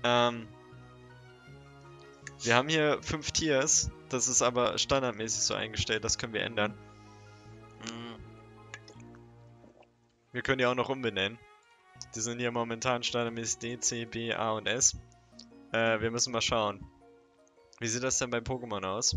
Ähm, Wir haben hier 5 Tiers. Das ist aber standardmäßig so eingestellt. Das können wir ändern. Wir können die auch noch umbenennen. Die sind hier momentan standardmäßig D, C, B, A und S. Wir müssen mal schauen. Wie sieht das denn bei Pokémon aus?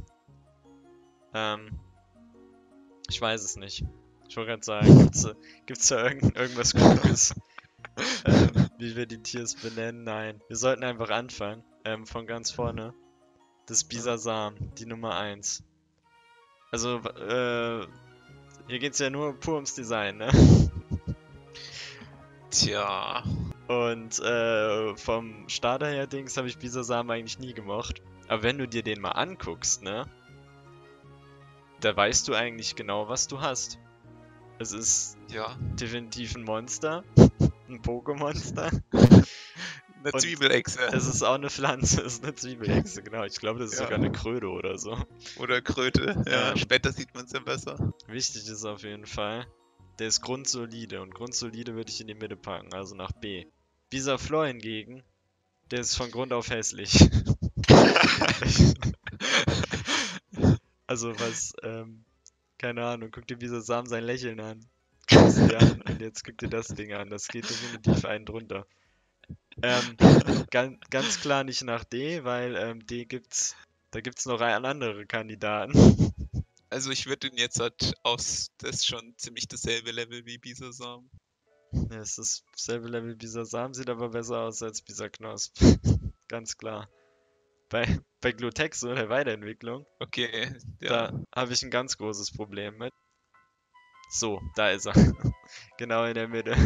Ich weiß es nicht. Ich wollte gerade sagen, gibt's da irgendwas Kluges? Wie wir die Tiers benennen? Nein. Wir sollten einfach anfangen. Von ganz vorne. Das Bisasam, die Nummer 1. Also, hier geht's ja nur pur ums Design, ne? Tja. Und vom Starter her Dings habe ich Bisasam eigentlich nie gemocht. Aber wenn du dir den mal anguckst, ne? Da weißt du eigentlich genau, was du hast. Es ist Ja. definitiv ein Monster. Ein Pokémonster. Eine Und Zwiebelechse. Es ist auch eine Pflanze, es ist eine Zwiebelechse, genau. Ich glaube, das ist Ja. sogar eine Kröte oder so. Oder Kröte. Ja, später sieht man es ja besser. Wichtig ist auf jeden Fall, der ist grundsolide. Und grundsolide würde ich in die Mitte packen, also nach B. Bisaflor hingegen, der ist von Grund auf hässlich. Also keine Ahnung, guck dir Bisasam sein Lächeln an. Schau's dir an. Und jetzt guck dir das Ding an, das geht definitiv einen drunter. Ganz klar nicht nach D, weil da gibt's noch andere Kandidaten. Also ich würde ihn jetzt halt das ist schon ziemlich dasselbe Level wie Bisasam. Ja, es ist dasselbe Level wie Bisasam, sieht aber besser aus als Bisaknosp. Ganz klar. Bei Glutexo, der Weiterentwicklung, Okay, ja. da habe ich ein ganz großes Problem mit. So, da ist er. Genau in der Mitte.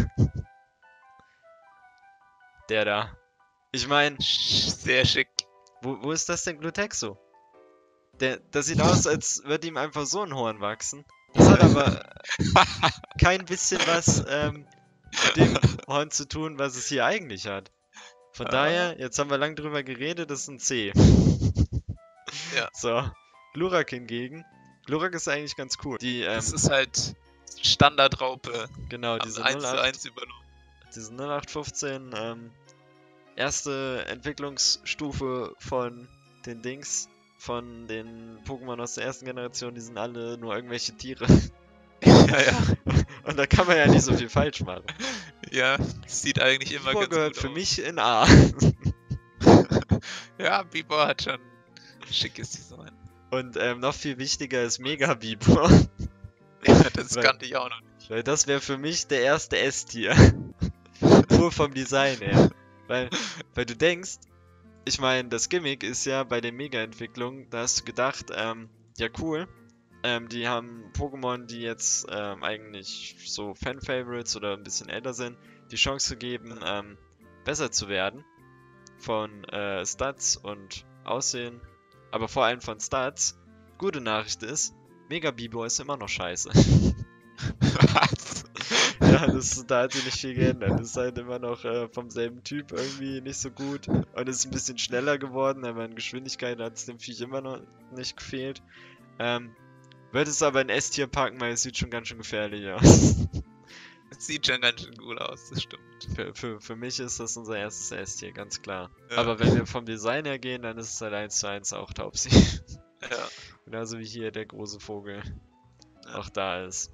Der da. Ich meine, Sehr schick. wo ist das denn Glutexo? Das sieht aus, als würde ihm einfach so ein Horn wachsen. Das hat aber kein bisschen was mit dem Horn zu tun, was es hier eigentlich hat. Von daher, jetzt haben wir lang drüber geredet, das ist ein C. Ja. So, Glurak hingegen. Glurak ist eigentlich ganz cool. Das ist halt Standardraupe. Genau, diese 1 zu 1 übernommen. Diese 0815, erste Entwicklungsstufe von den Dings, von den Pokémon aus der ersten Generation, die sind alle nur irgendwelche Tiere. Ja. Und da kann man ja nicht so viel falsch machen. Ja, sieht eigentlich immer Bibor ganz gehört gut für aus. mich in A. Ja, Bibor hat schon ein schickes Design. Und noch viel wichtiger ist Mega Bibor. Ja, das Weil- kannte ich auch noch nicht. Weil das wäre für mich der erste S-Tier. Nur vom Design her. Weil du denkst, ich meine, das Gimmick ist ja bei den Mega-Entwicklungen, da hast du gedacht, ja cool, die haben Pokémon, die jetzt eigentlich so Fan-Favorites oder ein bisschen älter sind, die Chance gegeben, besser zu werden. Von Stats und Aussehen, aber vor allem von Stats. Gute Nachricht ist, Mega Bibor ist immer noch scheiße. Was? Ja, da hat sich nicht viel geändert. Das ist halt immer noch vom selben Typ irgendwie nicht so gut. Und ist ein bisschen schneller geworden, aber in Geschwindigkeit hat es dem Viech immer noch nicht gefehlt. Würde es aber in S-Tier packen, weil es sieht schon ganz schön gefährlich aus. Das sieht schon ganz schön gut aus, das stimmt. Für mich ist das unser erstes S-Tier, ganz klar. Ja. Aber wenn wir vom Design her gehen, dann ist es halt 1 zu 1 auch Taubsi. Ja. Genauso wie hier der große Vogel Ja. auch da ist.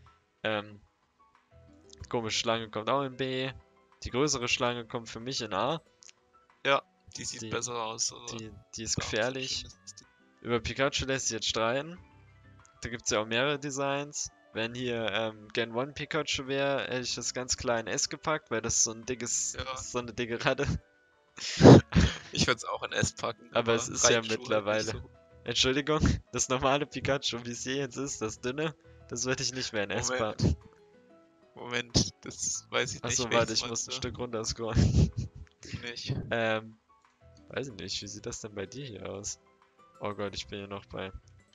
Komische Schlange kommt auch in B. Die größere Schlange kommt für mich in A. Die sieht Die- besser aus. Also Die ist gefährlich. Über Pikachu lässt sich jetzt streiten. Da gibt es ja auch mehrere Designs. Wenn hier Gen 1 Pikachu wäre, hätte ich das ganz klar in S gepackt, weil das so ein Ja. so eine dicke Ratte. Ich würde es auch in S packen. Aber es ist ja Raichu halt mittlerweile. nicht so. Entschuldigung, das normale Pikachu, wie es hier jetzt ist, das dünne, das würde ich nicht mehr in S Moment. packen. Moment, das weiß ich nicht. Achso, welches warte, ich muss meinst ein du? Stück runterscrollen. Nicht. Weiß ich nicht, wie sieht das denn bei dir hier aus? Oh Gott, ich bin hier noch bei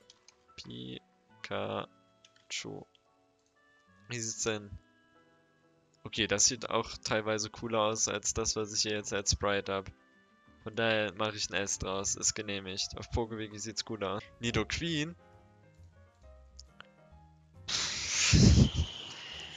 Pikachu. Wie sieht's denn? Okay, das sieht auch teilweise cooler aus als das, was ich hier jetzt als Sprite habe. Von daher mache ich ein S draus, ist genehmigt. Auf Pokewiki sieht's gut aus. Nidoqueen.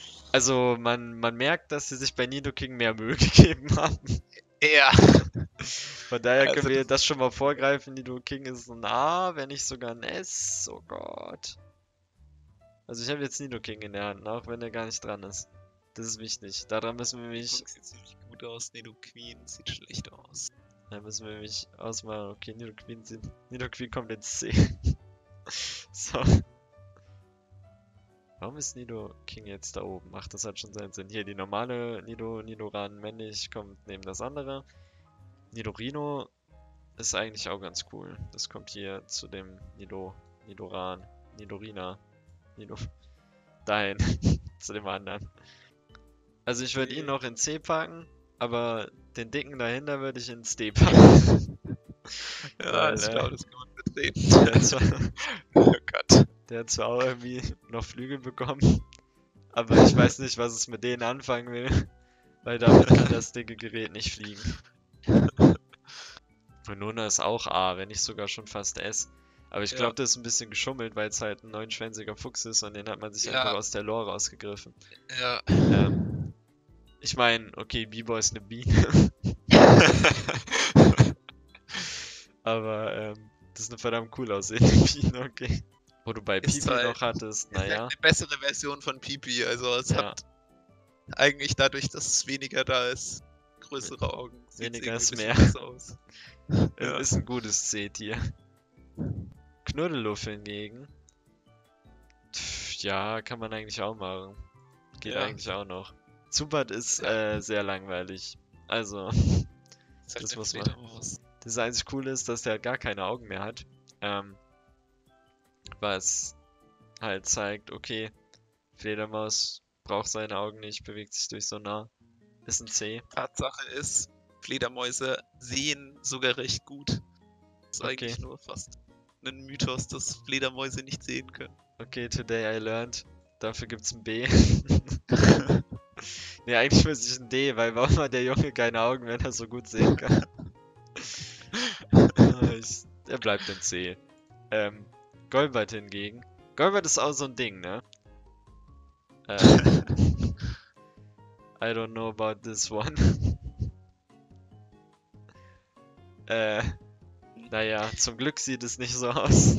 Also man merkt, dass sie sich bei Nidoking mehr Mühe gegeben haben. Ja. Von daher Also können wir das- das schon mal vorgreifen. Nidoking ist ein A, wenn nicht sogar ein S. Oh Gott. Also ich habe jetzt Nidoking in der Hand, auch wenn er gar nicht dran ist. Das ist wichtig. Daran müssen wir mich, Nidoking sieht ziemlich gut aus, Nidoqueen sieht schlecht aus. da müssen wir mich ausmachen. Okay, Nidoqueen kommt ins C. So. Warum ist Nidoking jetzt da oben? Ach, das hat schon seinen Sinn. Hier, die normale Nidoran männlich kommt neben das andere. Nidorino ist eigentlich auch ganz cool. Das kommt hier zu dem Nidoran, Nidorina, Nido, dahin, zu dem anderen. Also ich würde ihn Okay. noch in C packen, aber den dicken dahinter würde ich ins D packen. Ja, Weil, ich glaube, das kann man Der vertreten. hat zwar, Oh Gott. der hat zwar auch irgendwie noch Flügel bekommen, aber ich weiß nicht, was es mit denen anfangen will, weil damit kann das dicke Gerät nicht fliegen. Venona ist auch A, wenn nicht sogar schon fast S. Aber ich Ja. glaube, das ist ein bisschen geschummelt, weil es halt ein neunschwänziger Fuchs ist und den hat man sich Ja. einfach aus der Lore rausgegriffen. Ja. Ich meine, okay, Biber ist eine Biene, aber das ist eine verdammt cool aussehende Biene, okay. Wo du bei Ist Pipi halt- noch hattest, Ist halt naja, eine bessere Version von Pipi. Also es ja, hat eigentlich dadurch, dass es weniger da ist, größere Augen. Sieht Weniger irgendwie ist ein mehr. bisschen besser aus. es Ja. ist ein gutes C-Tier. Knuddeluff hingegen, ja, kann man eigentlich auch machen. Geht Ja. eigentlich auch noch. Zubat ist Ja. sehr langweilig. Also, Ist halt Das eine muss man- Fledermaus. das einzig Coole ist, dass der gar keine Augen mehr hat. Was halt zeigt, okay, Fledermaus braucht seine Augen nicht, bewegt sich durch Sonar. Ist ein C. Tatsache ist, Fledermäuse sehen sogar recht gut. Ist Okay. eigentlich nur fast ein Mythos, dass Fledermäuse nicht sehen können. Okay, today I learned. Dafür gibt's ein B. Ne, eigentlich müsste ich ein D, weil warum hat der Junge keine Augen, wenn er so gut sehen kann? Er bleibt in C. Golbert hingegen. Golbert ist auch so ein Ding, ne? I don't know about this one. Naja, zum Glück sieht es nicht so aus.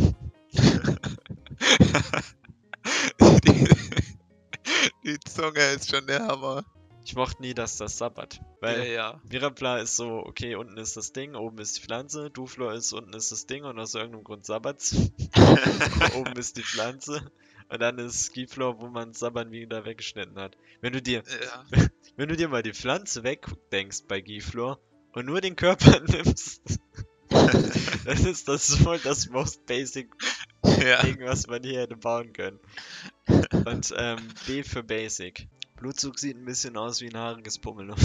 Die Zunge ist schon der Hammer. Ich mochte nie, dass das sabbert. Ja, Weil ja. Mirapla ist so, okay, unten ist das Ding, oben ist die Pflanze. Duflor ist, unten ist das Ding und aus irgendeinem Grund sabbert's. Oben ist die Pflanze. Und dann ist Skiflor, wo man Sabbern wieder weggeschnitten hat. Wenn du dir mal die Pflanze wegdenkst bei Giflor und nur den Körper nimmst, dann ist das wohl das most basic Ja. Ding, was man hier hätte bauen können. Und B für Basic. Blutzug sieht ein bisschen aus wie ein haariges Pummeluff.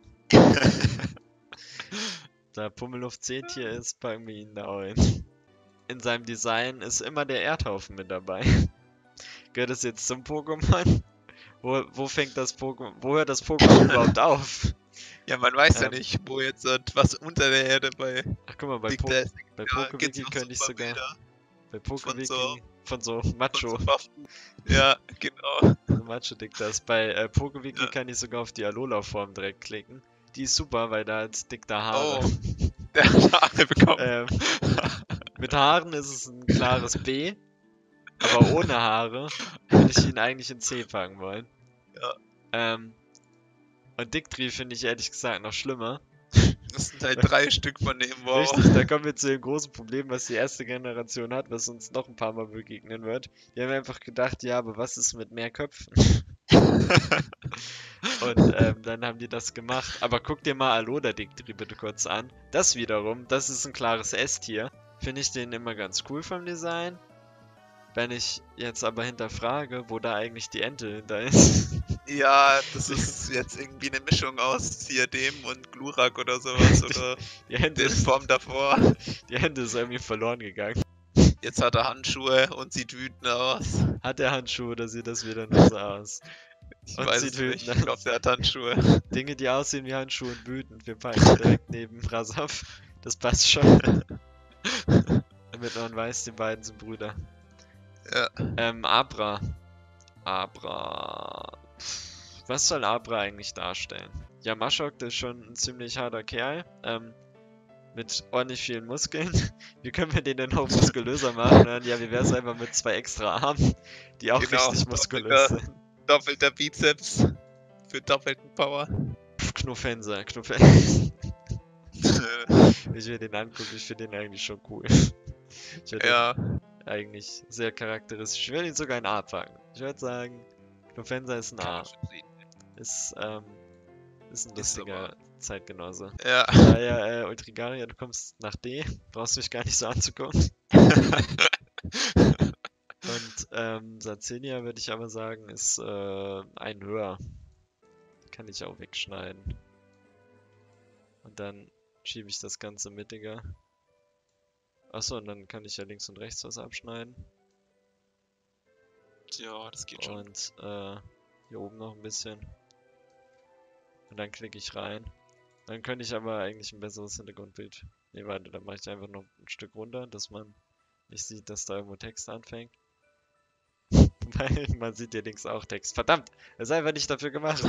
Da Pummeluff C-Tier ist, packen wir ihn da auch hin. In seinem Design ist immer der Erdhaufen mit dabei. Gehört das jetzt zum Pokémon? Wo fängt das Pokémon? Wo hört das Pokémon überhaupt auf? Ja, man weiß ja Ähm. nicht, wo jetzt was unter der Erde bei Ach guck mal, bei liegt. Da Bei gibt's Pokewiki noch könnte ich super sogar. Bilder Bei Pokewiki so- von so von Macho. so Waffen. Ja, genau. So Macho Dick das. Bei Pokewiki Ja. kann ich sogar auf die Alola-Form direkt klicken. Die ist super, weil da hat Dick da Haare. Oh, der hat Haare bekommen. Ähm, mit Haaren ist es ein klares B. Aber ohne Haare würde ich ihn eigentlich in C packen wollen. Ja. Und Dicktree finde ich ehrlich gesagt noch schlimmer. Das sind halt 3 Stück von dem, wow. Richtig, da kommen wir zu dem großen Problem, was die erste Generation hat, was uns noch ein paar Mal begegnen wird. Die haben einfach gedacht, ja, aber was ist mit mehr Köpfen? Und dann haben die das gemacht. Aber guck dir mal Alola Dicktree bitte kurz an. Das wiederum, das ist ein klares S-Tier. Finde ich den immer ganz cool vom Design. Wenn ich jetzt aber hinterfrage, wo da eigentlich die Ente hinter ist. Ja, das ist jetzt irgendwie eine Mischung aus Diadem und Glurak oder sowas. Oder Die Ente, der Form davor. die Ente ist irgendwie verloren gegangen. Jetzt hat er Handschuhe und sieht wütend aus. Hat er Handschuhe oder sieht das wieder nur so aus? Ich Und weiß sieht es nicht. wütend Ich glaube, der hat Handschuhe. Dinge, die aussehen wie Handschuhe und wütend. Wir packen ihn direkt neben Rasaf. Das passt schon. Damit man weiß, die beiden sind Brüder. Ja. Abra. Abra. Was soll Abra eigentlich darstellen? Ja, Maschok, das ist schon ein ziemlich harter Kerl. mit ordentlich vielen Muskeln. Wie können wir den denn noch muskulöser machen? Und dann, ja, wie wär's einfach mit 2 extra Armen, die auch Genau, richtig muskulös sind. doppelter Bizeps für doppelten Power. Knuffenser. Ich will den angucken, ich finde den eigentlich schon cool. Ich würde Ja, eigentlich sehr charakteristisch. Ich würde ihn sogar in A packen. Ich würde sagen, Knuffenser ist ein kann A. man verstehen. Ist ein lustiger Zeitgenosse. Ja. Daher, Ultrigaria, du kommst nach D. Brauchst mich gar nicht so anzugucken. Und Sarzinia würde ich aber sagen, ist ein höher. Kann ich auch wegschneiden. Und dann schiebe ich das Ganze mittiger. Achso, und dann kann ich ja links und rechts was abschneiden. Ja, das geht schon. Und hier oben noch ein bisschen. Und dann klicke ich rein. Dann könnte ich aber eigentlich ein besseres Hintergrundbild. Ne, warte, dann mache ich einfach noch ein Stück runter, dass man nicht sieht, dass da irgendwo Text anfängt. Weil man sieht hier links auch Text. Verdammt! Das ist einfach nicht dafür gemacht.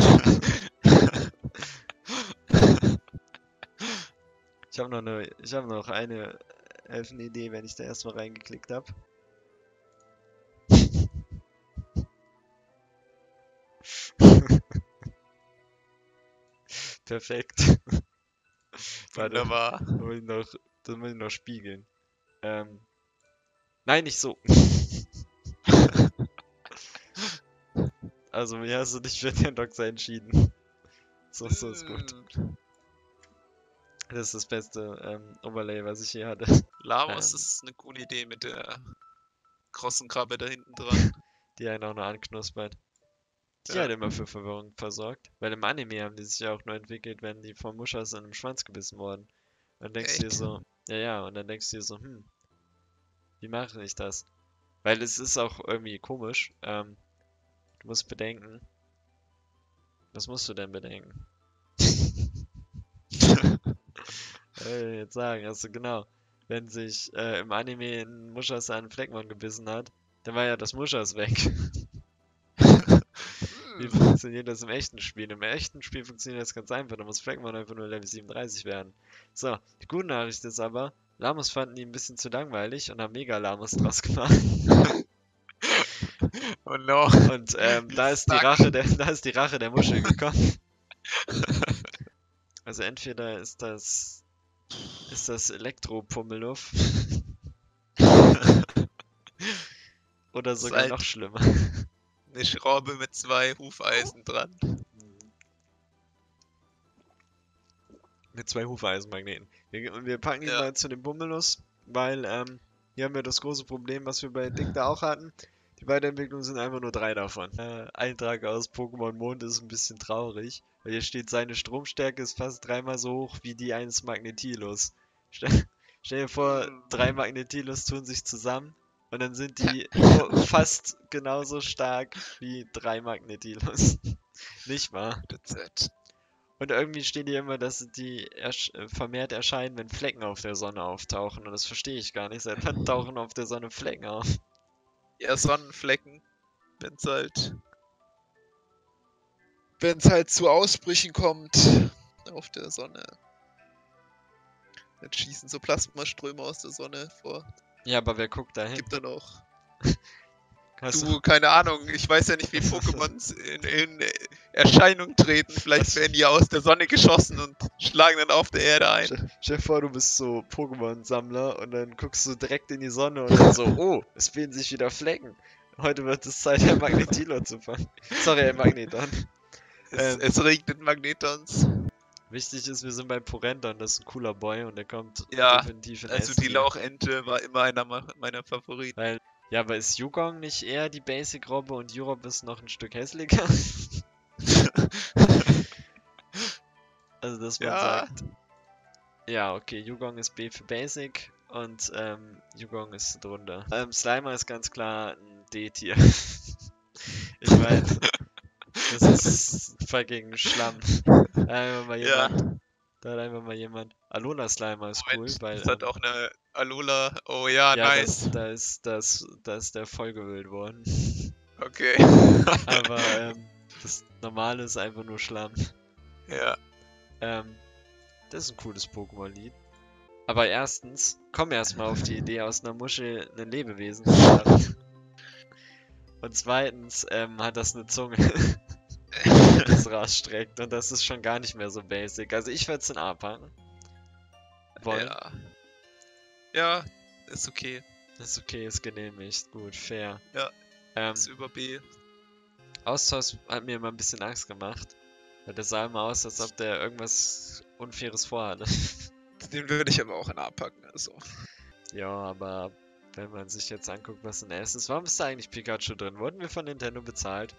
Ich habe noch eine Elfenidee, wenn ich da erstmal reingeklickt habe. Perfekt. Warte, Wunderbar. das muss ich noch spiegeln. Nein, nicht so. Also, wie hast du dich für den Doxer entschieden? So ist gut. Das ist das beste Overlay, was ich je hatte. Lavos ist eine coole Idee mit der großen Krabbe da hinten dran. Die einen auch noch anknuspert. Die Ja. hat immer für Verwirrung versorgt. Weil im Anime haben die sich ja auch nur entwickelt, wenn die vom Muschas in den Schwanz gebissen wurden. Und dann denkst du dir Echt? so, ja, und dann denkst du dir so, wie mache ich das? Weil es ist auch irgendwie komisch. Du musst bedenken. Was musst du denn bedenken? Jetzt sagen, also genau. Wenn sich im Anime ein Muschas einen Fleckmon gebissen hat, dann war ja das Muschas weg. Wie funktioniert das im echten Spiel? Im echten Spiel funktioniert das ganz einfach. Da muss Fleckmon einfach nur Level 37 werden. So, die gute Nachricht ist aber, Lamos fanden die ein bisschen zu langweilig und haben Mega-Lamos draus gemacht. Oh no. Und da ist die Rache der Muschel gekommen. Also entweder ist das Elektro-Pummeluff oder ist sogar halt noch schlimmer. eine Schraube mit 2 Hufeisen dran. Mit 2 Hufeisenmagneten. Wir packen ihn Ja. mal zu dem Bummelus, weil hier haben wir das große Problem, was wir bei Dick da auch hatten. Die Weiterentwicklungen sind einfach nur 3 davon. Eintrag aus Pokémon Mond ist ein bisschen traurig, weil hier steht, seine Stromstärke ist fast 3-mal so hoch wie die eines Magnetilos. Stell dir vor, 3 Magnetilos tun sich zusammen und dann sind die nur fast genauso stark wie 3 Magnetilos. Nicht wahr? DZ. Und irgendwie steht hier immer, dass die vermehrt erscheinen, wenn Flecken auf der Sonne auftauchen. Und das verstehe ich gar nicht. Seit wann tauchen auf der Sonne Flecken auf? Ja, Sonnenflecken. Wenn's halt zu Ausbrüchen kommt auf der Sonne. Dann schießen so Plasmaströme aus der Sonne vor. Ja, aber wer guckt da hin? Gibt dann auch. Hast Du, keine Ahnung, ich weiß ja nicht, wie Pokémons in Erscheinung treten. Vielleicht werden die aus der Sonne geschossen und schlagen dann auf der Erde ein. Stell dir vor, du bist so Pokémon-Sammler und dann guckst du direkt in die Sonne und dann so, oh, es bilden sich wieder Flecken. Heute wird es Zeit, ein Magnetilo zu fangen. Sorry, ein Magneton. Es regnet Magnetons. Wichtig ist, wir sind bei Porenton, das ist ein cooler Boy und der kommt Ja, definitiv in also S-Tier. die Lauchente war immer einer meiner Favoriten. Weil, ja, aber ist Yugong nicht eher die Basic-Robbe und Europe ist noch ein Stück hässlicher? Also, dass man Ja, sagt, ja, okay, Yugong ist B für Basic und Yugong ist drunter. Slimer ist ganz klar ein D-Tier. Ich meine, das ist fucking Schlamm. Da hat einfach mal jemand. Alola Slimer ist cool, Moment, weil das hat auch eine Alola. Oh ja, ja, nice. da ist der vollgewühlt worden. Okay. Aber das normale ist einfach nur Schlamm. Ja. Das ist ein cooles Pokémon-Lied. Aber erstens, komm erstmal auf die Idee, aus einer Muschel ein Lebewesen zu machen. Und zweitens, hat das eine Zunge, die das rausstreckt. Und das ist schon gar nicht mehr so basic. Also ich würde es in A packen. Wollen? Ja. Ja, ist okay. Ist okay, ist genehmigt. Gut, fair. Ja. Ähm, Ist über B. Austausch hat mir immer ein bisschen Angst gemacht. Weil der sah immer aus, als ob der irgendwas Unfaires vorhatte. Den würde ich aber auch in A packen. Also. Ja, aber wenn man sich jetzt anguckt, was in S ist, warum ist da eigentlich Pikachu drin? Wurden wir von Nintendo bezahlt?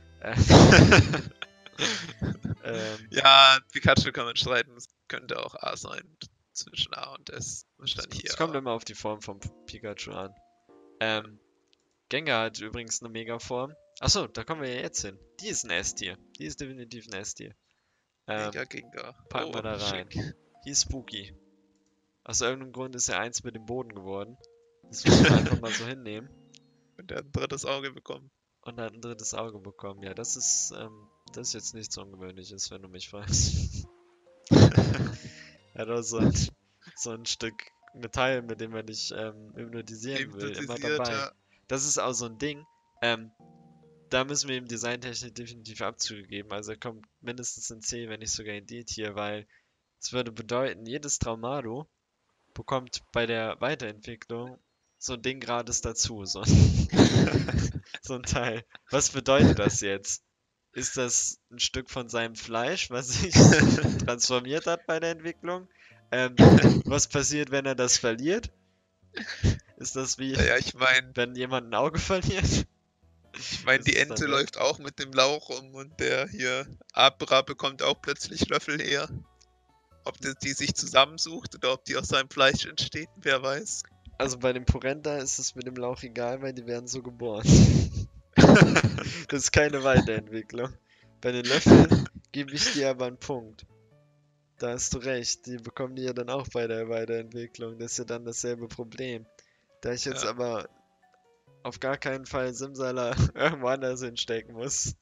Ja, Pikachu kann man streiten. Es könnte auch A sein. Zwischen A und S. Wahrscheinlich Es hier. kommt immer auf die Form von Pikachu an. Gengar hat übrigens eine Mega-Form. Achso, da kommen wir ja jetzt hin. Die ist ein S-Tier. Die ist definitiv ein S-Tier. Mega Gengar. Packen wir da rein. Schick. Die ist spooky. Aus irgendeinem Grund ist er eins mit dem Boden geworden. Das müssen wir einfach mal so hinnehmen. Und der hat ein drittes Auge bekommen. Und hat ein drittes Auge bekommen. Ja, das ist jetzt nichts Ungewöhnliches, wenn du mich fragst. Er hat auch so ein Stück Metall, mit dem er dich hypnotisieren will, immer Hypnotisiert, dabei. ja. Das ist auch so ein Ding. Da müssen wir ihm designtechnisch definitiv Abzüge geben. Also er kommt mindestens in C, wenn nicht sogar in D-Tier, weil es würde bedeuten, jedes Traumado bekommt bei der Weiterentwicklung so ein Ding gratis dazu. So ein Teil. Was bedeutet das jetzt? Ist das ein Stück von seinem Fleisch, was sich transformiert hat bei der Entwicklung? Was passiert, wenn er das verliert? Ist das wie, Ja, ich meine, wenn jemand ein Auge verliert? die ist Ente dann läuft auch mit dem Lauch um und der hier Abra bekommt auch plötzlich Löffel her. Ob die sich zusammensucht oder ob die aus seinem Fleisch entsteht, wer weiß. Also bei dem Porenta ist es mit dem Lauch egal, weil die werden so geboren. Das ist keine Weiterentwicklung. Bei den Löffeln gebe ich dir aber einen Punkt. Da hast du recht, die bekommen die ja dann auch bei der Weiterentwicklung. Das ist ja dann dasselbe Problem. Da ich jetzt Ja. aber auf gar keinen Fall Simsala irgendwo anders hinstecken muss,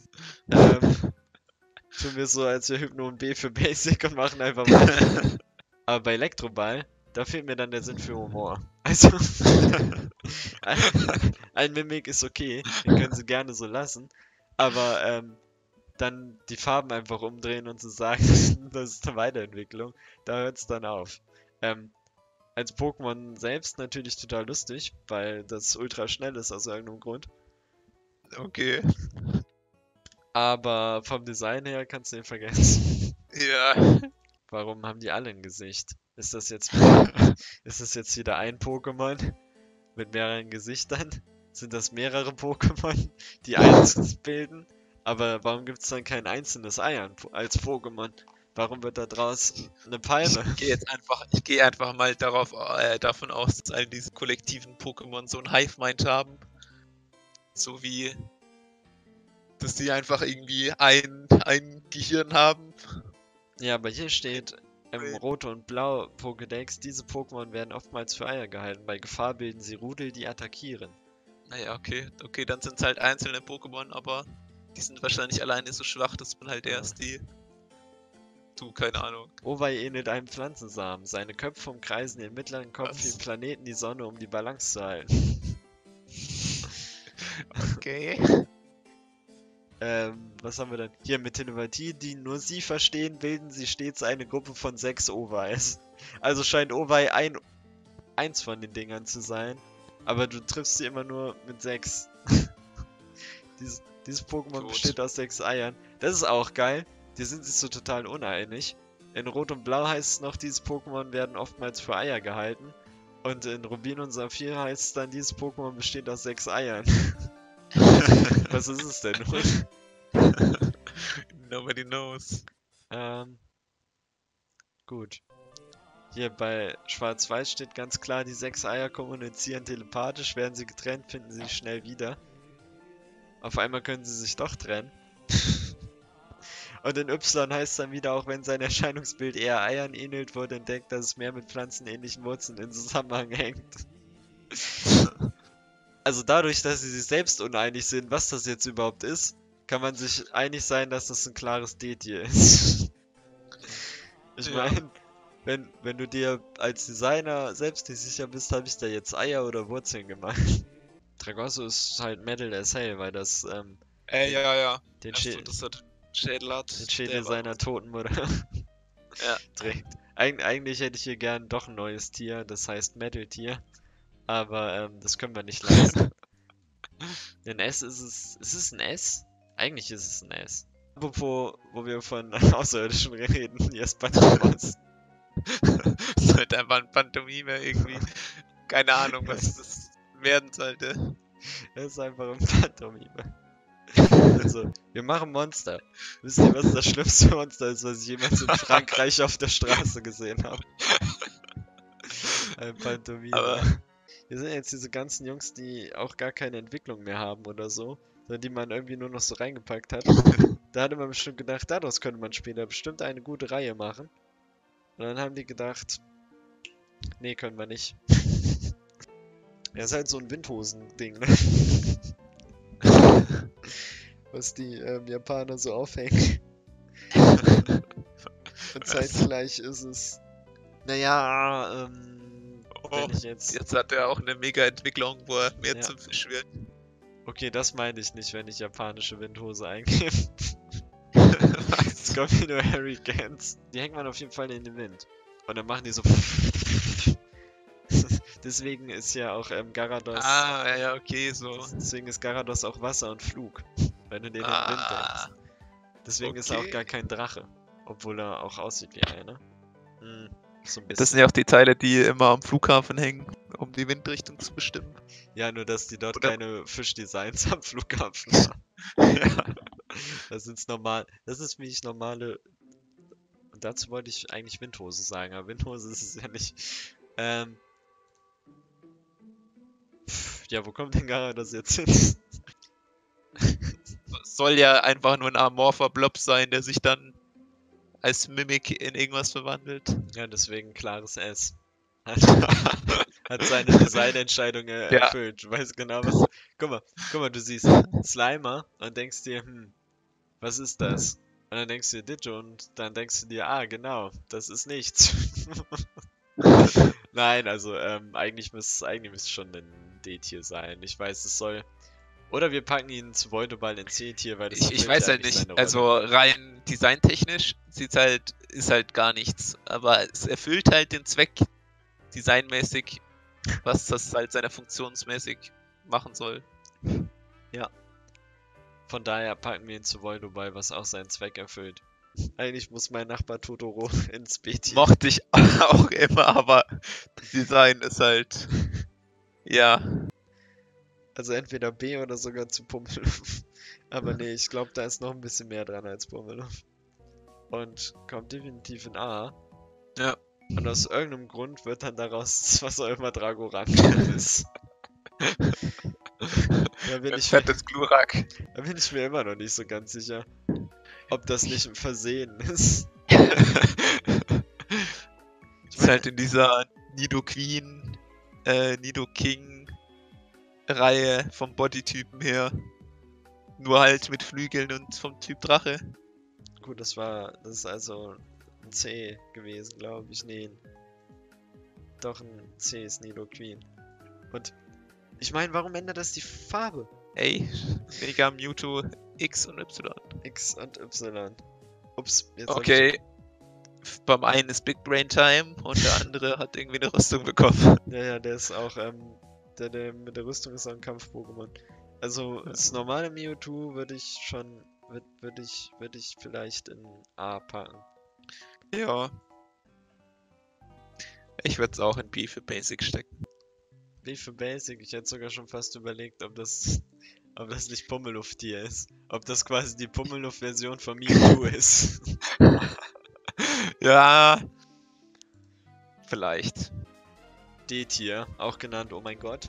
tun wir so, als wir Hypno und B für Basic und machen einfach weiter. Aber bei Elektroball, da fehlt mir dann der Sinn für Humor. Also, ein Mimik ist okay, den können sie gerne so lassen. Aber dann die Farben einfach umdrehen und zu sagen, das ist eine Weiterentwicklung, da hört es dann auf. Als Pokémon selbst natürlich total lustig, weil das ultra schnell ist aus irgendeinem Grund. Okay. Aber vom Design her kannst du ihn vergessen. Ja. Warum haben die alle ein Gesicht? Ist das jetzt wieder ein Pokémon mit mehreren Gesichtern? Sind das mehrere Pokémon, die eins bilden? Aber warum gibt es dann kein einzelnes Ei als Pokémon? Warum wird da draus eine Palme? Ich gehe einfach mal davon aus, dass all diese kollektiven Pokémon so ein Hive-Mind haben. So wie, dass die einfach irgendwie ein Gehirn haben. Ja, aber hier steht im Rote und Blau Pokédex, diese Pokémon werden oftmals für Eier gehalten. Bei Gefahr bilden sie Rudel, die attackieren. Naja, okay. Okay, dann sind es halt einzelne Pokémon, aber die sind wahrscheinlich alleine so schwach, dass man halt erst die... Du, keine Ahnung. Owei ähnelt einem Pflanzensamen. Seine Köpfe umkreisen den mittleren Kopf wie im Planeten die Sonne, um die Balance zu halten. Okay. Was haben wir denn? Hier mit Telepathie, die nur sie verstehen, bilden sie stets eine Gruppe von 6 Oweis. Also scheint Owei eins von den Dingern zu sein. Aber du triffst sie immer nur mit 6. Dieses Pokémon Gut. besteht aus 6 Eiern. Das ist auch geil. Die sind sich so total uneinig. In Rot und Blau heißt es noch, dieses Pokémon werden oftmals für Eier gehalten. Und in Rubin und Saphir heißt es dann, dieses Pokémon besteht aus 6 Eiern. Was ist es denn nun? Nobody knows. Gut. Hier bei Schwarz-Weiß steht ganz klar, die 6 Eier kommunizieren telepathisch. Werden sie getrennt, finden sie sich schnell wieder. Auf einmal können sie sich doch trennen. Und in Y heißt dann wieder, auch wenn sein Erscheinungsbild eher Eiern ähnelt, wurde entdeckt, dass es mehr mit pflanzenähnlichen Wurzeln in Zusammenhang hängt. Also dadurch, dass sie sich selbst uneinig sind, was das jetzt überhaupt ist, kann man sich einig sein, dass das ein klares D-Tier ist. Ich Ja. meine, wenn du dir als Designer selbst nicht sicher bist, habe ich da jetzt Eier oder Wurzeln gemacht. Tragosso ist halt Metal as hell, weil das den, Ja. den, Erst so, Schä dass er Schädel hat. den Schädel Der war. seiner Totenmutter Ja. trägt. Eigentlich hätte ich hier gern doch ein neues Tier, das heißt Metal-Tier. Aber das können wir nicht leisten. Ein S ist es. Ist es ein S? Eigentlich ist es ein S. Apropos, wo wir von Außerirdischen reden, hier ist Pantomas. Das ist halt einfach ein Pantomime irgendwie. Keine Ahnung, was das werden sollte. Das ist einfach ein Pantomime. Also, wir machen Monster. Wisst ihr, was das schlimmste Monster ist, was ich jemals in Frankreich auf der Straße gesehen habe? Ein Pantomime. Aber Hier sind jetzt diese ganzen Jungs, die auch gar keine Entwicklung mehr haben oder so, sondern die man irgendwie nur noch so reingepackt hat. Da hatte man bestimmt gedacht, daraus könnte man später bestimmt eine gute Reihe machen. Und dann haben die gedacht, nee, können wir nicht. Ja, ist halt so ein Windhosen-Ding, ne? Was die Japaner so aufhängen. Und zeitgleich ist es, naja, oh, wenn ich jetzt... jetzt hat er auch eine Mega-Entwicklung, wo er mehr Ja. zum Fisch wird. Okay, das meine ich nicht, wenn ich japanische Windhose eingebe. Es kommen hier nur Hurricanes. Die hängt man auf jeden Fall in den Wind. Und dann machen die so... Deswegen ist ja auch Garados... Ja, okay, so. Deswegen ist Garados auch Wasser und Flug. Wenn du den in den Wind denkst. Deswegen ist er auch okay. gar kein Drache. Obwohl er auch aussieht wie einer. Hm, so ein bisschen. Das sind ja auch die Teile, die immer am Flughafen hängen, um die Windrichtung zu bestimmen. Ja, nur dass die dort Oder- keine Fischdesigns am Flughafen haben. Ja. Das ist normal. Das ist wie ich normale. Und dazu wollte ich eigentlich Windhose sagen, aber Windhose ist es ja nicht. Ja, wo kommt denn Garados jetzt hin? Soll ja einfach nur ein amorpher Blob sein, der sich dann als Mimik in irgendwas verwandelt. Ja, deswegen klares S. Hat seine Designentscheidung erfüllt. Du weißt genau was. Guck mal, du siehst Slimer und denkst dir, was ist das? Und dann denkst du dir Ditto und dann denkst du dir, genau, das ist nichts. Nein, also eigentlich müsste es schon ein D-Tier sein. Ich weiß, es soll. Oder wir packen ihn zu Voltoball in C-Tier, weil das Ich erfüllt weiß ja halt eigentlich nicht, seine Rolle. also rein designtechnisch ist halt gar nichts, aber es erfüllt halt den Zweck designmäßig, was das halt seiner funktionsmäßig machen soll. Von daher packen wir ihn zu Voltoball, was auch seinen Zweck erfüllt. Eigentlich muss mein Nachbar Totoro ins B-Tier. Mochte ich auch immer, aber Design ist halt, ja, Also entweder B oder sogar zu Pummeluff. Aber nee, ich glaube, da ist noch ein bisschen mehr dran als Pummeluff. Und kommt definitiv in A. Ja. Und aus irgendeinem Grund wird dann daraus, was auch immer Dragoran ist. Da bin, ein ich mir, fettes Glurak. da bin ich mir immer noch nicht so ganz sicher, ob das nicht ein Versehen ist. Ist halt in dieser Nido Queen, Nido King Reihe vom Bodytypen her. Nur halt mit Flügeln und vom Typ Drache. Gut, das ist also ein C gewesen, glaube ich. Nee. Doch, ein C ist Nido Queen. Und ich meine, warum ändert das die Farbe? Ey, weniger Mewtwo X und Y. X und Y. Ups, jetzt Okay. Beim einen ist Big Brain Time und der andere hat irgendwie eine Rüstung bekommen. Ja, der ist auch, der mit der Rüstung ist auch ein Kampf-Pokémon. Also, das normale Mewtwo würde ich schon, würde ich vielleicht in A packen. Ja. Ich würde es auch in B für Basic stecken. B für Basic, ich hätte sogar schon fast überlegt, ob das nicht Pummeluff-Tier ist. Ob das quasi die Pummeluff-Version von Mewtwo ist. Ja. Vielleicht. D-Tier, auch genannt, oh mein Gott.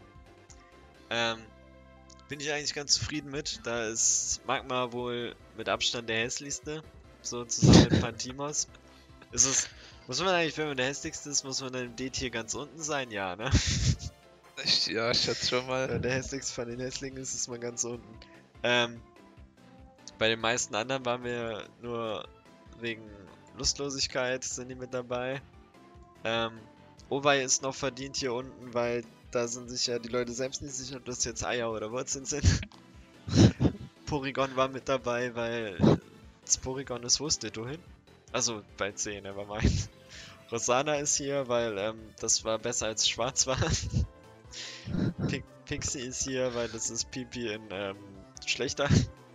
Bin ich eigentlich ganz zufrieden mit. Da ist Magma wohl mit Abstand der hässlichste. So zusammen mit Pantimos. Muss man eigentlich, wenn man der hässlichste ist, muss man dann im D-Tier ganz unten sein? Ja, ne? Ja, ich schätze schon mal. Wenn der hässlichste von den Hässlingen ist, ist man ganz unten. Bei den meisten anderen waren wir nur wegen Lustlosigkeit sind die mit dabei. Ähm, Owei ist noch verdient hier unten, weil da sind sich ja die Leute selbst nicht sicher, ob das jetzt Eier oder Wurzeln sind. Porygon war mit dabei, weil das Porygon ist wo ist Ditto hin? Also bei C, nevermind. Rosanna ist hier, weil das war besser als schwarz war. Pixie ist hier, weil das ist Pipi in schlechter.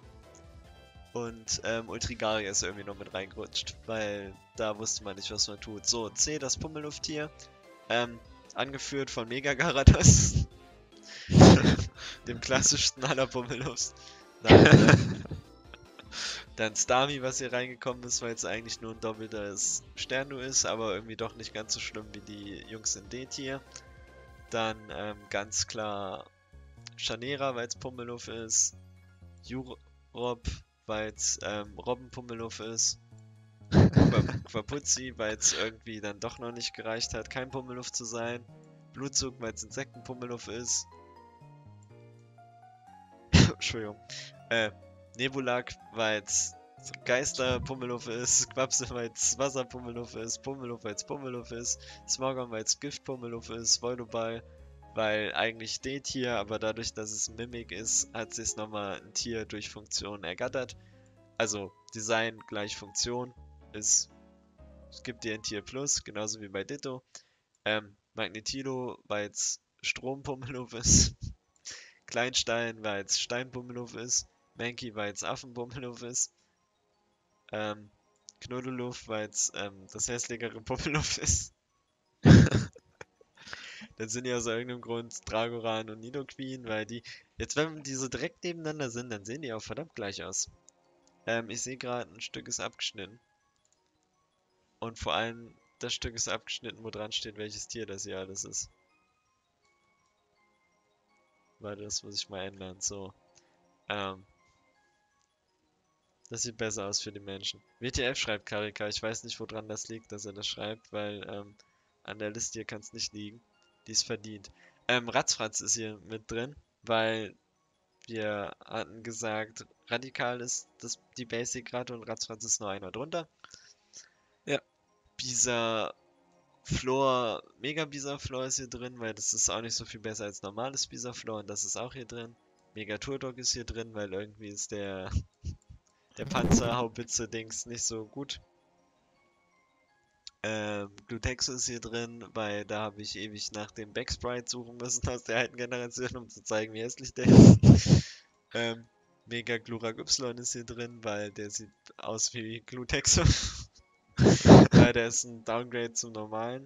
Und Ultrigaria ist irgendwie noch mit reingerutscht, weil da wusste man nicht, was man tut. So, C, das Pummeluft-Tier. Angeführt von Mega Garados. Dem klassischsten aller Pummelufts. Dann Starmie, was hier reingekommen ist, weil es eigentlich nur ein doppeltes Sternu ist, aber irgendwie doch nicht ganz so schlimm wie die Jungs in D-Tier. Dann ganz klar Chanera, weil es Pummeluff ist. Jurob, weil es Robbenpummeluff ist. Quapuzzi, weil es irgendwie dann doch noch nicht gereicht hat, kein Pummeluff zu sein. Blutzug, weil es Insektenpummeluff ist. Entschuldigung. Nebulak, weil es Geisterpummeluff ist. Quapse, weil es Wasserpummeluff ist. Pummeluff, weil es Pummeluff ist. Smogon, weil es Giftpummeluff ist. Voltoball, weil eigentlich D-Tier, aber dadurch, dass es Mimik ist, hat sich nochmal ein Tier durch Funktion ergattert. Also Design gleich Funktion ist, es gibt dir ein Tier Plus, genauso wie bei Ditto. Magnetilo, weil es Strompummeluff ist. Kleinstein, weil es Steinpummeluff ist. Mankey, weil es Affenpummeluff ist. Knuddeluff, weil es das hässlichere Pummeluff ist. Dann sind ja aus irgendeinem Grund Dragoran und Nidoqueen, weil die, jetzt wenn die so direkt nebeneinander sind, dann sehen die auch verdammt gleich aus. Ich sehe gerade, ein Stück ist abgeschnitten. Und vor allem, das Stück ist abgeschnitten, wo dran steht, welches Tier das hier alles ist. Warte, das muss ich mal ändern. So. Das sieht besser aus für die Menschen. WTF schreibt Karika. Ich weiß nicht, woran das liegt, dass er das schreibt, weil an der Liste hier kann es nicht liegen. Die ist verdient. Ratzfratz ist hier mit drin, weil wir hatten gesagt, Radikal ist die Basic-Ratte und Ratzfratz ist nur einer drunter. Ja. Bisaflor, Mega Bisaflor ist hier drin, weil das ist auch nicht so viel besser als normales Bisaflor und das ist auch hier drin. Mega Turdog ist hier drin, weil irgendwie ist der Panzerhaubitze-Dings nicht so gut. Glutexo ist hier drin, weil da habe ich ewig nach dem Backsprite suchen müssen aus der alten Generation, um zu zeigen, wie hässlich der ist. Mega Glurak Y ist hier drin, weil der sieht aus wie Glutexo. Ja, der ist ein Downgrade zum normalen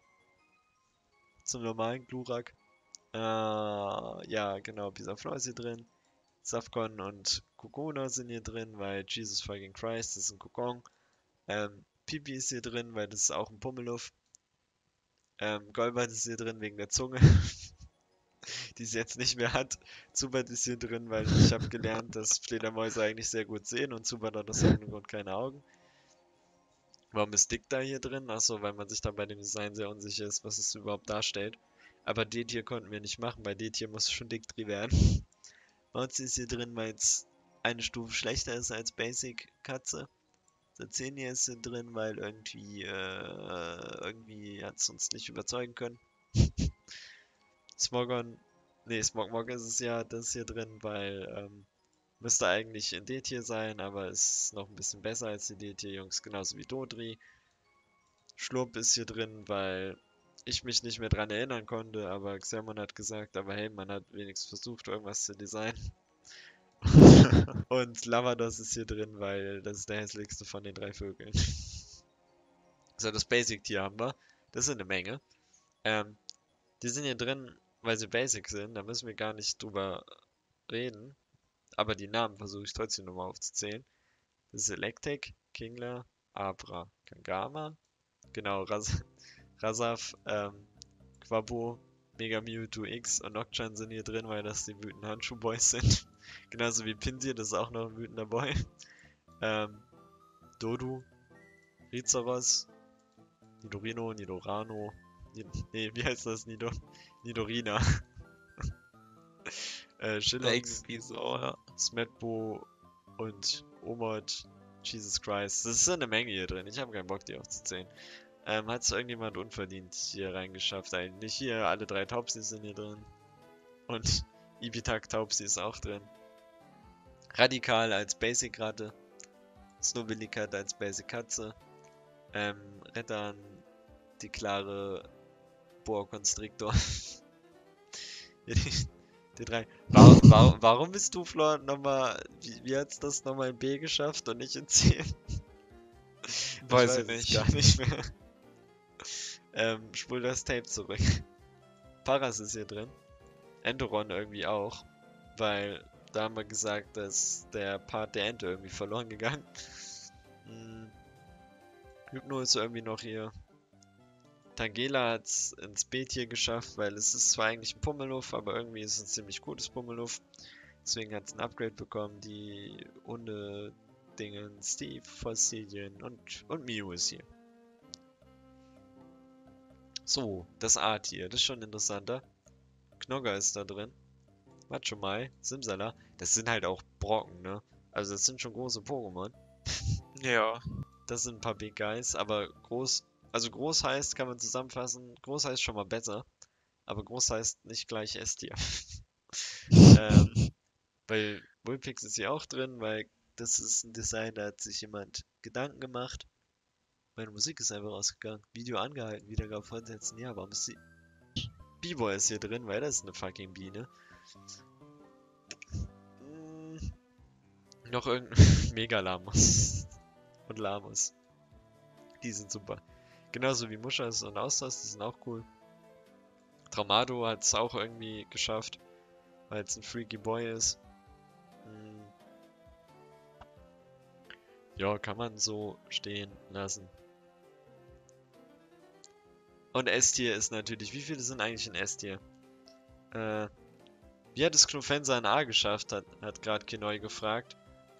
Glurak. Ja, genau, Bisaflor ist hier drin. Safcon und Kokona sind hier drin, weil Jesus fucking Christ, das ist ein Kokon. Pipi ist hier drin, weil das ist auch ein Pummeluff. Golbert ist hier drin wegen der Zunge, die es jetzt nicht mehr hat. Zubat ist hier drin, weil ich habe gelernt, dass Fledermäuse eigentlich sehr gut sehen und Zubat hat aus irgendeinem Grund keine Augen. Warum ist Dick da hier drin? Achso, weil man sich dann bei dem Design sehr unsicher ist, was es überhaupt darstellt. Aber D-Tier konnten wir nicht machen, bei D-Tier muss schon Dick werden. Mauzi ist hier drin, weil es eine Stufe schlechter ist als Basic Katze. Sazenia ist hier drin, weil irgendwie hat es uns nicht überzeugen können. Smogon, Smogmog ist es ja, das ist hier drin, weil müsste eigentlich in D-Tier sein, aber ist noch ein bisschen besser als die D-Tier-Jungs, genauso wie Dodri. Schlurp ist hier drin, weil ich mich nicht mehr dran erinnern konnte, aber Xermon hat gesagt, aber hey, man hat wenigstens versucht, irgendwas zu designen. Und Lavados ist hier drin, weil das ist der hässlichste von den 3 Vögeln. So, das Basic-Tier haben wir. Das sind eine Menge. Die sind hier drin, weil sie Basic sind. Da müssen wir gar nicht drüber reden. Aber die Namen versuche ich trotzdem nochmal aufzuzählen. Das ist Electek, Kingler, Abra, Kangama. Genau, Rasaf, Quabo, Mega Mewtwo X und Nocturne sind hier drin, weil das die wütenden Handschuh-Boys sind. Genauso wie Pinsir, das ist auch noch ein wütender Boy. Dodu, Rizaros, Nidorino, Nidorano, wie heißt das? Nidorina. Shillong, Irgendwie so, ja. Smetbo und Omod. Jesus Christ. Das ist eine Menge hier drin. Ich habe keinen Bock, die aufzuzählen. Hat es irgendjemand unverdient hier reingeschafft eigentlich. Hier, alle 3 Taubsis sind hier drin. Und Ibitak Taubsi ist auch drin. Radikal als Basic-Ratte. Snobilikat als Basic-Katze. Rettern, die klare Boa Constrictor. Die 3. Warum bist du, Flor, nochmal. Wie hat's das nochmal in B geschafft und nicht in C? Weiß ich es nicht. gar nicht mehr. Spul das Tape zurück. Paras ist hier drin. Enderon irgendwie auch. Weil da haben wir gesagt, dass der Part der Ente irgendwie verloren gegangen. Hypno ist irgendwie noch hier. Tangela hat es ins B-Tier geschafft, weil es ist zwar eigentlich ein Pummeluff, aber irgendwie ist es ein ziemlich gutes Pummeluff. Deswegen hat es ein Upgrade bekommen. Die Hunde-Dingen, Steve, Fossilien und Mew ist hier. So, das A-Tier, das ist schon interessanter. Knogger ist da drin. Macho Mai, Simsala. Das sind halt auch Brocken, ne? Also das sind schon große Pokémon. Ja. Das sind ein paar Big Guys, aber groß, also groß heißt, kann man zusammenfassen, groß heißt schon mal besser, aber groß heißt nicht gleich S-Tier. Weil Vulpix ist hier auch drin, weil das ist ein Design, da hat sich jemand Gedanken gemacht. Meine Musik ist einfach rausgegangen. Video angehalten, Wiedergabe fortsetzen. Ja, warum ist die... B-Boy ist hier drin, weil das ist eine fucking Biene. Noch irgendein Megalamus. Und Lamus. Die sind super. Genauso wie Muschas und Austausch, die sind auch cool. Traumado hat es auch irgendwie geschafft, weil es ein Freaky Boy ist. Ja, kann man so stehen lassen. Und S-Tier ist natürlich, wie viele sind eigentlich in S-Tier? Wie hat es Knofensa in A geschafft, hat gerade Kenoi gefragt.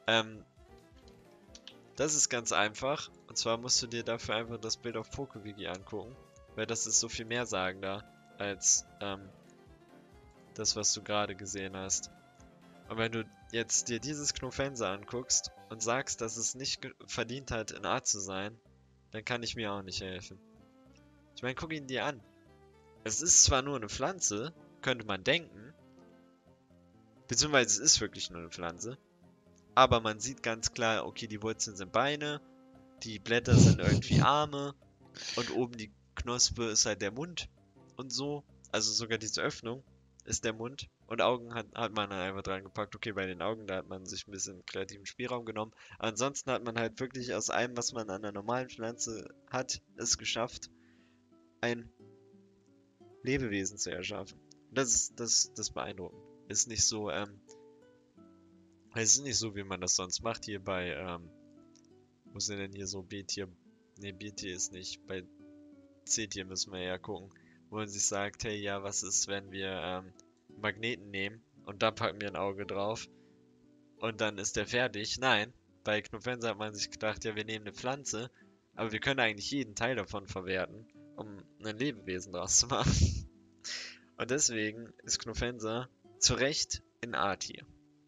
Das ist ganz einfach. Und zwar musst du dir dafür einfach das Bild auf PokeWiki angucken. Weil das ist so viel mehr sagender als das, was du gerade gesehen hast. Und wenn du jetzt dir dieses Knofensa anguckst und sagst, dass es nicht verdient hat, in A zu sein, dann kann ich mir auch nicht helfen. Ich meine, guck ihn dir an. Es ist zwar nur eine Pflanze, könnte man denken, beziehungsweise es ist wirklich nur eine Pflanze, aber man sieht ganz klar, okay, die Wurzeln sind Beine, die Blätter sind irgendwie Arme und oben die Knospe ist halt der Mund und so. Also sogar diese Öffnung ist der Mund und Augen hat man dann einfach dran gepackt. Okay, bei den Augen, da hat man sich ein bisschen kreativen Spielraum genommen. Aber ansonsten hat man halt wirklich aus allem, was man an einer normalen Pflanze hat, es geschafft, ein Lebewesen zu erschaffen. Das beeindruckend. Ist nicht so, es ist nicht so, wie man das sonst macht hier bei, wo sind denn hier so B-Tier? Ne, B-Tier ist nicht. Bei C-Tier müssen wir ja gucken, wo man sich sagt, hey, ja, was ist, wenn wir Magneten nehmen und da packen wir ein Auge drauf und dann ist der fertig. Nein, bei Knofensa hat man sich gedacht, ja, wir nehmen eine Pflanze, aber wir können eigentlich jeden Teil davon verwerten, um ein Lebewesen draus zu machen. Und deswegen ist Knofensa zu Recht in A-Tier.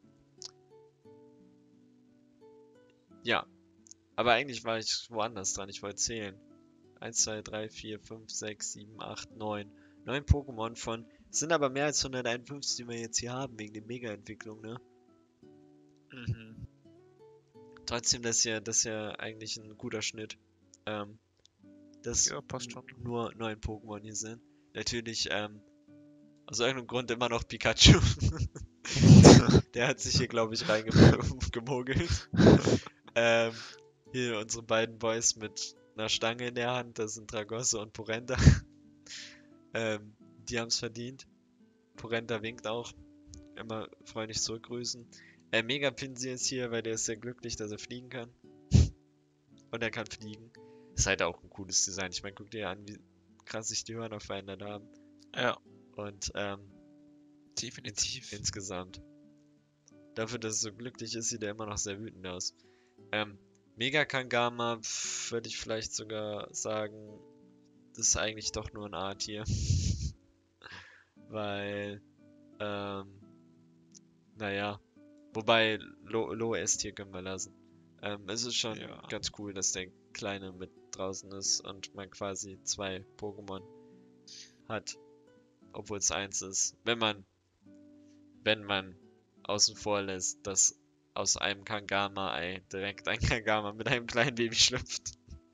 Ja, aber eigentlich war ich woanders dran. Ich wollte zählen. 1, 2, 3, 4, 5, 6, 7, 8, 9. 9 Pokémon von. Es sind aber mehr als 151, die wir jetzt hier haben, wegen der Mega-Entwicklung, ne? Mhm. Trotzdem, das ist ja eigentlich ein guter Schnitt. Dass Ja, passt schon. nur 9 Pokémon hier sind. Natürlich, aus irgendeinem Grund immer noch Pikachu. Der hat sich hier, glaube ich, reingemogelt. Hier unsere beiden Boys mit einer Stange in der Hand, das sind Tragosso und Porenta. Die haben es verdient. Porenta winkt auch. Immer freundlich zurückgrüßen. Megapinsi ist hier, weil der ist sehr glücklich, dass er fliegen kann. Und er kann fliegen. Ist halt auch ein cooles Design. Ich meine, guck dir an, wie krass sich die Hörner verändert haben. Ja, Und definitiv. insgesamt. Dafür, dass es so glücklich ist, sieht er immer noch sehr wütend aus. Mega Kangama würde ich vielleicht sogar sagen, das ist eigentlich doch nur ein A-Tier. Weil, naja. Wobei, Low S-Tier können wir lassen. Es ist schon Ja. ganz cool, dass der Kleine mit draußen ist und man quasi 2 Pokémon hat, obwohl es 1 ist. Wenn man außen vor lässt, dass aus einem Kangama-Ei direkt ein Kangama mit einem kleinen Baby schlüpft.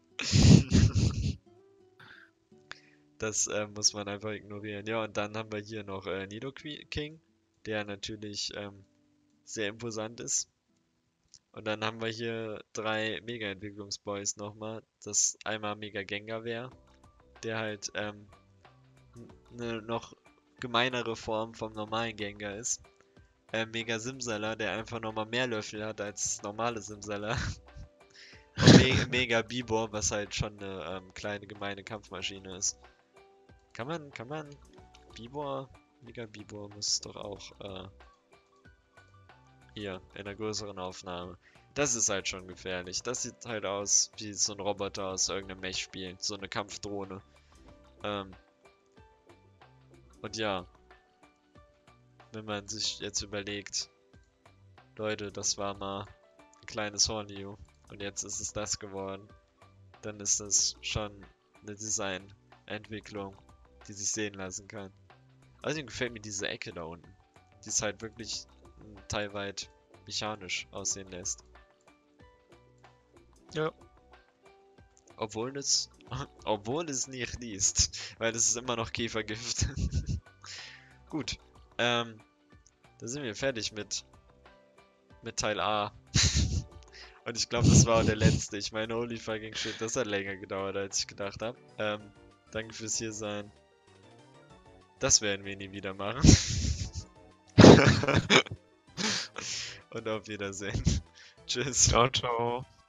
Das muss man einfach ignorieren. Ja, und dann haben wir hier noch Nidoking, der natürlich sehr imposant ist. Und dann haben wir hier 3 Mega-Entwicklungsboys nochmal. Das einmal Mega Gengar wäre, der halt eine noch gemeinere Form vom normalen Gengar ist. Mega Simsala, der einfach nochmal mehr Löffel hat als normale Simsala. Und Mega Bibor, was halt schon eine kleine gemeine Kampfmaschine ist. Kann man Bibor, Mega Bibor muss doch auch hier in einer größeren Aufnahme. Das ist halt schon gefährlich. Das sieht halt aus wie so ein Roboter aus irgendeinem Mech-Spiel, so eine Kampfdrohne. Und ja, wenn man sich jetzt überlegt, Leute, das war mal ein kleines Horneo und jetzt ist es das geworden, dann ist das schon eine Designentwicklung, die sich sehen lassen kann. Außerdem gefällt mir diese Ecke da unten, die es halt wirklich teilweise mechanisch aussehen lässt. Ja. Obwohl es nicht liest, weil es ist immer noch Käfergift. Gut, da sind wir fertig mit Teil A. Und ich glaube, das war auch der letzte. Ich meine, holy fucking shit, das hat länger gedauert, als ich gedacht habe. Danke fürs hier sein. Das werden wir nie wieder machen. Und auf Wiedersehen. Tschüss. Ciao, ciao.